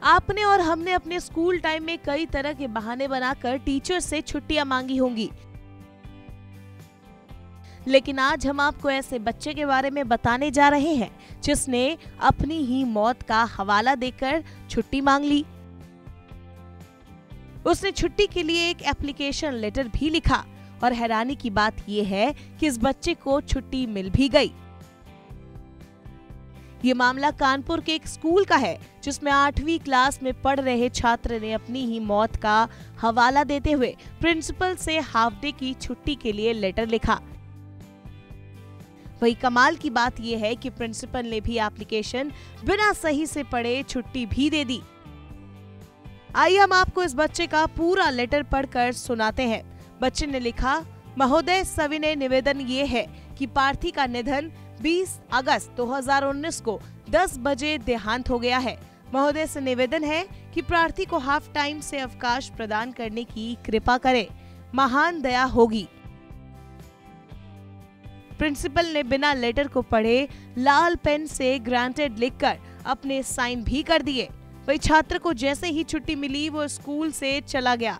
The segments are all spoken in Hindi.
आपने और हमने अपने स्कूल टाइम में कई तरह के बहाने बनाकर टीचर से छुट्टियां मांगी होंगी, लेकिन आज हम आपको ऐसे बच्चे के बारे में बताने जा रहे हैं जिसने अपनी ही मौत का हवाला देकर छुट्टी मांग ली। उसने छुट्टी के लिए एक एप्लीकेशन लेटर भी लिखा और हैरानी की बात यह है कि इस बच्चे को छुट्टी मिल भी गई। ये मामला कानपुर के एक स्कूल का है जिसमें 8वीं क्लास में पढ़ रहे छात्र ने अपनी ही मौत का हवाला देते हुए प्रिंसिपल से हाफ डे की छुट्टी के लिए लेटर लिखा। वही कमाल की बात यह है कि प्रिंसिपल ने भी एप्लीकेशन बिना सही से पढ़े छुट्टी भी दे दी। आइए हम आपको इस बच्चे का पूरा लेटर पढ़कर सुनाते हैं। बच्चे ने लिखा, महोदय सविनय निवेदन ये है कि पार्थी का निधन 20 अगस्त 2019 को 10 बजे देहांत हो गया है। महोदय से निवेदन है कि प्रार्थी को हाफ टाइम से अवकाश प्रदान करने की कृपा करें, महान दया होगी। प्रिंसिपल ने बिना लेटर को पढ़े लाल पेन से ग्रांटेड लिखकर अपने साइन भी कर दिए। वही छात्र को जैसे ही छुट्टी मिली वो स्कूल से चला गया।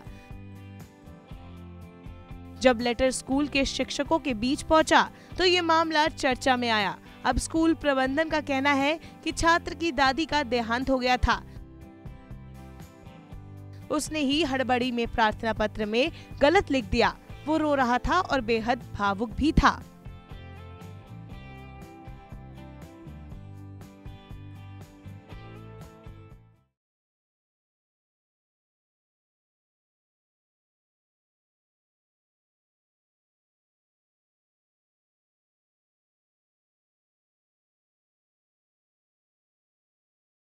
जब लेटर स्कूल के शिक्षकों के बीच पहुंचा तो ये मामला चर्चा में आया। अब स्कूल प्रबंधन का कहना है कि छात्र की दादी का देहांत हो गया था। उसने ही हड़बड़ी में प्रार्थना पत्र में गलत लिख दिया। वो रो रहा था और बेहद भावुक भी था।